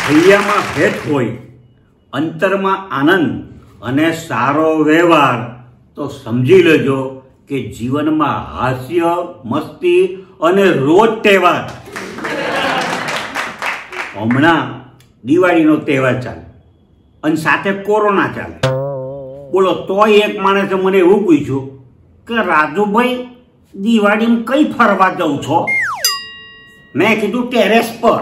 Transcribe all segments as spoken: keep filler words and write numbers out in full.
હૈયામાં ભેટ હોય, અંતરમાં આનંદ અને સારો વ્યવહાર, તો સમજી લેજો કે જીવનમાં હાસ્ય, મસ્તી અને રોજ તહેવાર. હમણાં દિવાળીનો તહેવાર ચાલે અને સાથે કોરોના ચાલે. બોલો, તોય એક માણસે મને એવું પૂછ્યું કે રાજુભાઈ, દિવાળીમાં કઈ ફરવા જવું છો? મેં કીધું ટેરેસ પર.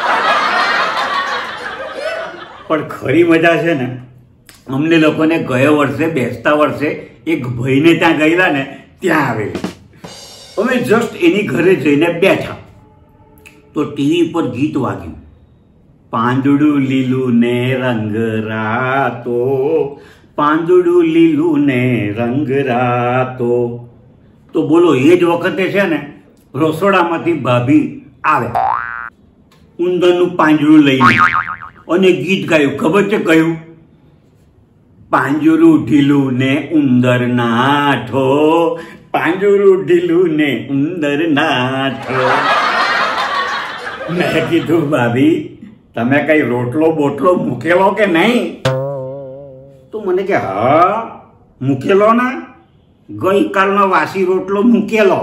પણ ખરી મજા છે ને, અમને લોકોને ગયા વર્ષે બેસતા વર્ષે એક ભાઈને ત્યાં ગયેલા ને ત્યાં આવેલી. અમે જસ્ટ એની ઘરે જઈને બેઠા તો ટીવી પર ગીત વાગ્યું, પાંદડું લીલું ને રંગ રાતો, પાંદડું લીલું ને રંગ રાતો. તો બોલો, એ જ વખતે છે ને રસોડામાંથી ભાભી આવે ઉંદરનું પાંજરું લઈને અને ગીત ગાયું. ખબર છે કયું? પાંજરું ઢીલું ને ઉંદર નાઠો, પાંજરું ઢીલું ને ઉંદર નાઠો. મેં કીધું, ભાભી તમે કઈ રોટલો બોટલો મૂકેલો કે નહીં? તો મને કે હા મૂકેલો ના, ગઈકાલનો વાસી રોટલો મૂકેલો.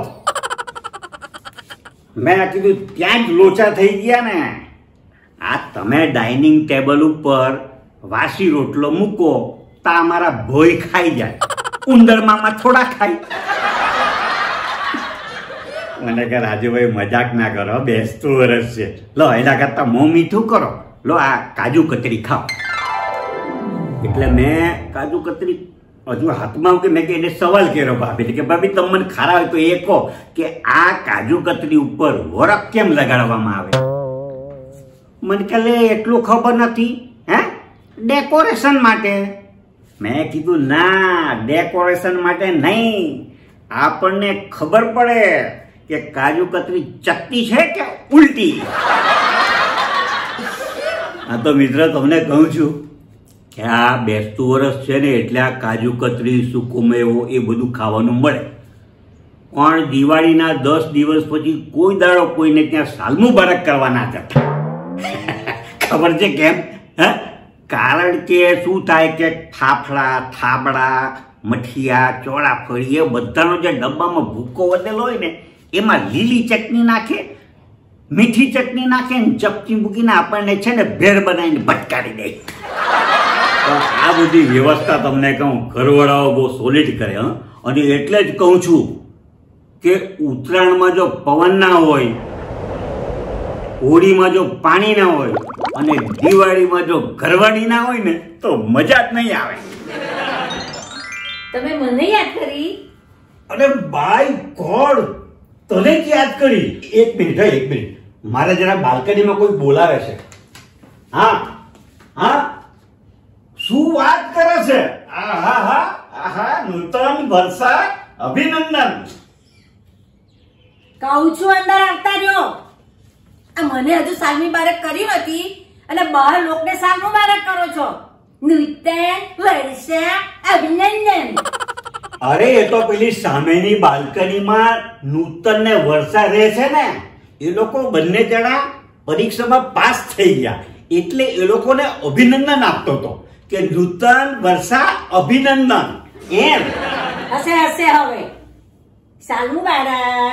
મેં કીધું ત્યાં જ લોચા થઈ ગયા ને. આ તમે ડાઇનિંગ ટેબલ ઉપર વાસી રોટલો મૂકો તો અમારા ભોય ખાઈ જાય, ઉંદર મામા થોડા ખાય. મને કે રાજુભાઈ મજાક ના કરો, બેસતું વરસ છે, લો એના કરતા મોં મીઠું કરો, લો આ કાજુ કતરી ખાઓ. એટલે મેં કાજુ કતરી હજુ હાથમાં કે મેં કે એને સવાલ કર્યો ભાભી કે ભાભી તમે મને ખારા હોય તો એ કહો કે આ કાજુ કતરી ઉપર વરખ કેમ લગાડવામાં આવે? મને કે લે એટલું ખબર નથી, હે ડેકોરેશન માટે. મેં કીધું ના, ડેકોરેશન માટે નહીં, આપણને ખબર પડે કે કાજુ કતરી ચપટી છે કે ઉલટી. હા તો મિત્ર, તમને કહું છું કે આ બેસતું વરસ છે ને એટલે આ કાજુ કતરી, સૂકો મેવો એ બધું ખાવાનું મળે. પણ દિવાળીના દસ દિવસ પછી કોઈ દાડો કોઈને ત્યાં સાલ મુબારક કરવા ના જતા. ખબર છે કેમ? હા, કારણ કે શું થાય કે ફાફડા, થાબડા, મઠિયા, ચોળાફળી એ બધાનો જે ડબ્બામાં ભૂકો વધેલો હોય ને એમાં લીલી ચટણી નાખે, મીઠી ચટણી નાખે ને ચપટી મૂકીને આપણને છે ને ભેળ બનાવીને ભટકાડી દે. આ બધી વ્યવસ્થા તમને કહું ઘરવાળાઓ બહુ સોલિડ કરે. હ અને એટલે જ કહું છું કે ઉત્તરાયણમાં જો પવન ના હોય, હોળીમાં જો પાણી ના હોય અને દિવાળીમાં જો ઘરવાળી ના હોય ને તો મજા જ નહીં આવે. તમે મને યાદ કરી? અરે બાય ગોડ, તને જ યાદ કરી. એક મિનિટ, એક મિનિટ, મારે જરા બાલ્કનીમાં કોઈ બોલાવે છે. હા હા, શું વાત કરે છે? આહા હા આહા, નૂતન વર્ષા અભિનંદન. કહું છું અંદર આવતા રહ્યો. આ મને હજુ સાલ મુબારક કરી નથી અને બહાર લોકને સાલ મુબારક કરો છો. નૂતન વર્ષા અભિનંદન. અરે એ તો પેલી સામેની બાલ્કનીમાં નૂતન ને વર્ષા રહે છે ને, એ લોકો બંને જણા પરીક્ષામાં પાસ થઈ ગયા એટલે એ લોકોને અભિનંદન આપતો હતો કે નૂતન વર્ષા અભિનંદન એમ. હશે હશે. હવે સાલ મુબારક.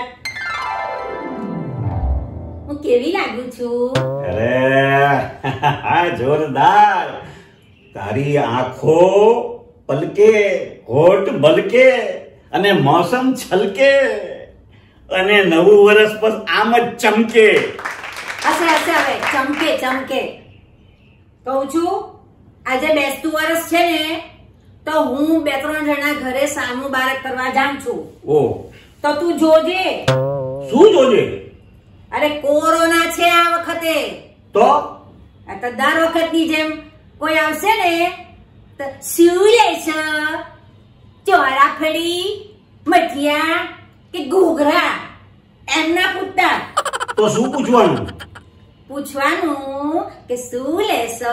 હું કેવી લાગુ છું? અરે જોરદાર. તારી આંખો પલકે, હોઠ બલકે અને મોસમ છલકે અને નવું વર્ષ પર આમ જ ચમકે. હશે હશે. હવે ચમકે ચમકે. કહું છું આજે બેસતું વર્ષ છે ને તો હું બે ત્રણ જણા ઘરે સાલ મુબારક કરવા જાઉં છું. ઓ તો તું જોજે. શું જોજે? અરે કોરોના છે આ વખતે. તો આ તો દર વખતની જેમ કોઈ આવશે ને તો શું લેશો? ચોળાફળી, મઠિયા કે ઘૂઘરા? એમ ના પૂછતા. તો શું પૂછવાનું? પૂછવાનું કે શું લેશો?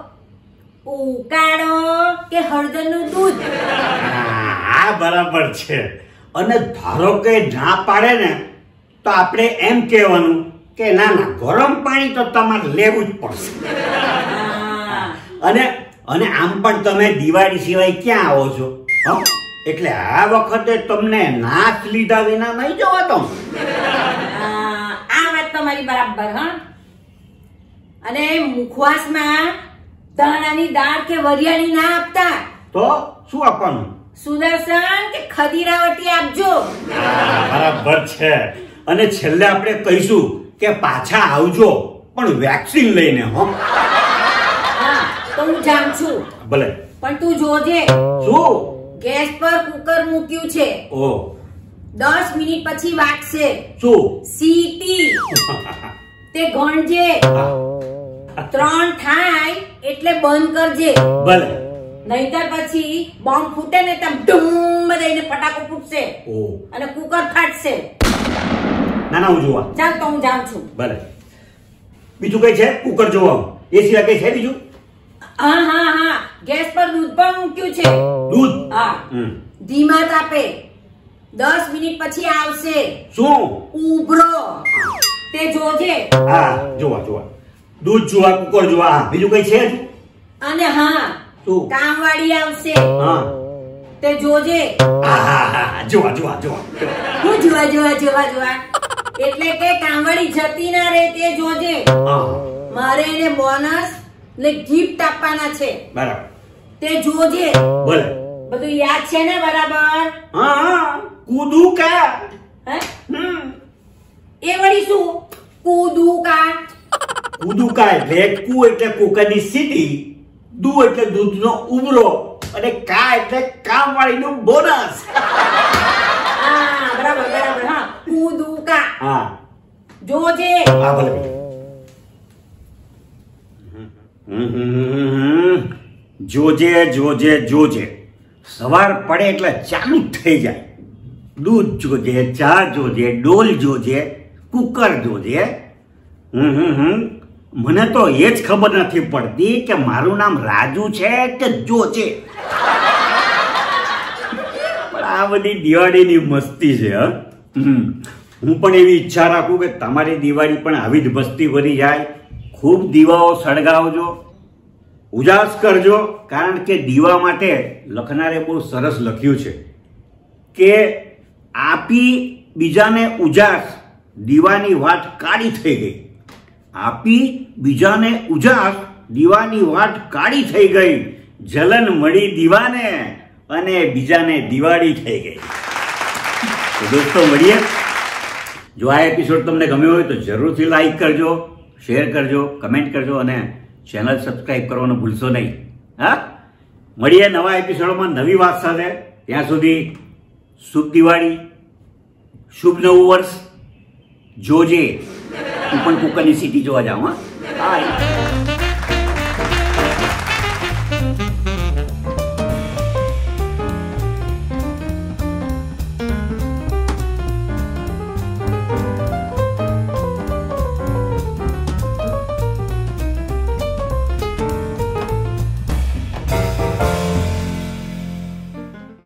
ઉકાળો કે હળદરનું દૂધ? આ બરાબર છે. અને ધારો કે ના પાડે ને તો આપણે એમ કહેવાનું કે ના ના ગરમ પાણી તો તમારે લેવું જ પડશે. હા. અને અને આમ પણ તમે દિવાળી સિવાય ક્યાં આવો છો? હં? એટલે આ વખતે તમને નાચ લીધા વિના નહીં જવાતો. હા, આ વાત તમારી બરાબર. હા, અને મુખવાસમાં ધાણાની દાળ કે વરિયાળી ના આપતા તો શું આપવાનું? સુદર્શન કે ખદીરાવટી આપજો. હા, બરાબર છે. અને છેલ્લે આપણે કહીશું કે પાછા આવજો પણ વેક્સિન લઈને. હો, હા, તો હું જાઉં છું. ભલે. પણ તું જોજે, શું? ગેસ પર કુકર મૂક્યું છે, ઓ દસ મિનિટ પછી વાગશે. શું? સીટી તે ગણજે. ત્રણ થાય એટલે બંધ કરજે. ભલે. નહીતર પછી બોમ્બ ફૂટે ને તેમ ડૂમ દઈને ફટાકો ફૂટશે ઓ અને કુકર ફાટશે. ના ના, હું જોવા. ચાલ તો હું જાઉં છું. ભલે. બીજું કઈ છે? કુકર જોવા એ સિવાય કઈ છે બીજું? હા હા હા, ગેસ પર દૂધ પણ મૂક્યું છે. દૂધ? હા, હમ. ધીમા તાપે દસ મિનિટ પછી આવશે. શું? ઉભરો તે જોજે. હા, જોવા જોવા. દૂધ જોવા, કુકર જોવા. હા, બીજું કઈ છે હજુ? અને હા, શું? કામવાળી આવશે, હા, તે જોજે. હા હા હા, જોવા જોવા જોવા. હું જોવા જોવા જોવા જોવા એટલે કે કામવાળી જતી ના રહે તે જોજે. હા, મારે એને બોનસ ને ગિફ્ટ આપવાના છે, બરાબર. તે જોજે. ભલે. બધું યાદ છે ને બરાબર? હા હા, કૂદું કા. હે? હમ. એ વળી શું? કૂદું કા? કૂદું કા એટલે કુ એટલે કુકરની સીટી, દુ એટલે દૂધનો ઉમરો અને કા એટલે કામવાળીનું બોનસ. હા, બરાબર બરાબર. હા, કૂદું કા. હા, જોજે. હા, ભલે. હમ, હમ, હમ. જોજે જોજે જોજે. સવાર પડે એટલે ચાલુ જ થઈ જાય. દૂધ જોજે, ચા જોજે, ડોલ જોજે, કુકર જોજે. હમ હમ હમ મને તો એ જ ખબર નથી પડતી કે મારું નામ રાજુ છે કે જોજે. પણ આ બધી દિવાળીની મસ્તી છે. હ હું પણ એવી ઈચ્છા રાખું કે તમારી દિવાળી પણ આવી જ મસ્તી ભરી જાય. ખૂબ દીવાઓ સળગાવજો, ઉજાસ કરજો. કારણ કે દીવા માટે લખનારે બહુ સરસ લખ્યું છે કે આપી બીજાને ઉજાસ, દીવાની વાટ કાળી થઈ ગઈ. આપી બીજાને ઉજાસ, દીવાની વાટ કાળી થઈ ગઈ. જલન મળી દીવાને અને બીજાને દિવાળી થઈ ગઈ. તો દોસ્તો મળીએ. જો આ એપિસોડ તમને ગમ્યો હોય તો જરૂરથી લાઈક કરજો, શેર કરજો, કમેન્ટ કરજો અને ચેનલ સબસ્ક્રાઈબ કરવાનું ભૂલશો નહીં. હા, મળીએ નવા એપિસોડમાં નવી વાત સાથે. ત્યાં સુધી શુભ દિવાળી, શુભ નવું વર્ષ. જોજે, તું પણ કુકરની સીટી જોવા જાઉં. હા, બાય.